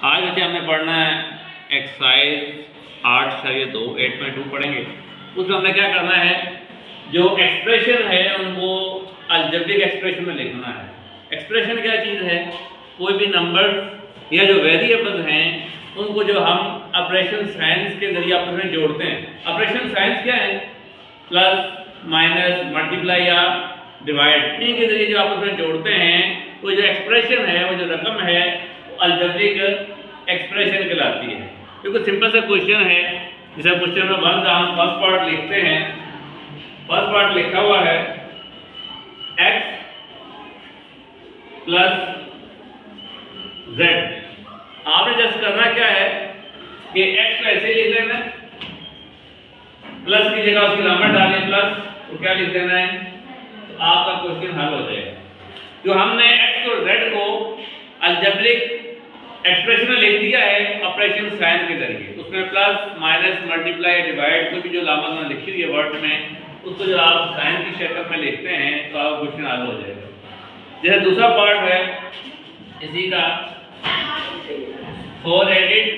आज बच्चे हमने पढ़ना है एक्सरसाइज 8.2 8.2 पढ़ेंगे। उसमें हमने क्या करना है, जो एक्सप्रेशन है उनको अलजेब्रिक एक्सप्रेशन में लिखना है। एक्सप्रेशन क्या चीज़ है, कोई भी नंबर या जो वेरिएबल्स हैं उनको जो हम ऑपरेशन साइंस के जरिए आपस में जोड़ते हैं। ऑपरेशन साइंस क्या है, प्लस माइनस मल्टीप्लाई या डिवाइड, इनके जरिए जो आपस में जोड़ते हैं वो जो एक्सप्रेशन है, वो जो रकम है अलजेब्रिक एक्सप्रेशन कहलाती है। क्योंकि सिंपल सा क्वेश्चन है, जैसे क्वेश्चन में वन हम फर्स्ट पार्ट लिखते हैं। फर्स्ट पार्ट लिखा हुआ है x प्लस z। आपने जस्ट करना क्या है कि x को ऐसे लिख लेना है, प्लस की जगह उसकी नंबर डालें प्लस, तो क्या लिख देना है, तो आपका क्वेश्चन हल हो जाएगा। जो हमने x और z को अलजेब्रिक एक्सप्रेशन में लिख दिया है ऑपरेशन साइन के जरिए, उसमें प्लस माइनस मल्टीप्लाई डिवाइड कोई भी जो लामत में लिखी हुई है वर्ड में, उसको जो आप साइन की शक्ल में लिखते हैं तो आपका क्वेश्चन हल हो जाएगा। जैसे दूसरा पार्ट है इसी का 4 एडिड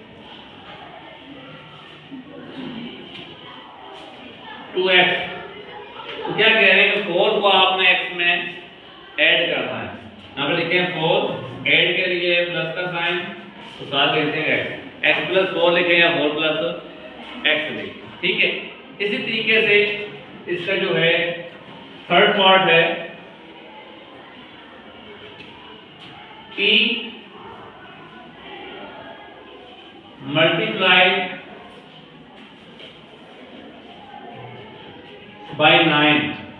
टू एक्स, तो क्या कह रहे हैं कि 4 को आपने x में ऐड करना है। यहाँ पे लिखे 4 ऐड के लिए प्लस का साइन, तो साथ लिखते हैं x प्लस 4 लिखें या 4 प्लस x लिखें, ठीक है। इसी तरीके से इसका जो है थर्ड पार्ट है p मल्टीप्लाई बाय 9,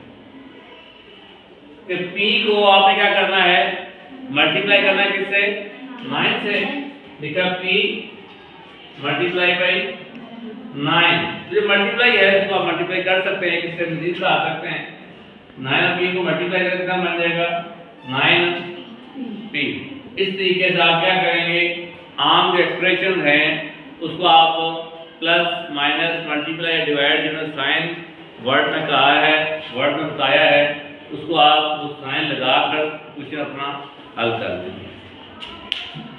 कि p को आपने क्या करना है, मल्टीप्लाई करना है किससे, 9 से। लिखा p मल्टीप्लाई बाय 9, जो मल्टीप्लाई है उसको आप मल्टीप्लाई कर सकते हैं, किससे मजीद ला सकते हैं। 9 और p को मल्टीप्लाई करके कितना बन जाएगा 9p। इस तरीके से आप क्या करेंगे, आम जो एक्सप्रेशन है उसको आप प्लस माइनस मल्टीप्लाई डिवाइड जो साइन वर्ड में कहा है, वर्ड में बताया है, उसको आप साइन लगाकर क्वेश्चन अपना हल कर देंगे।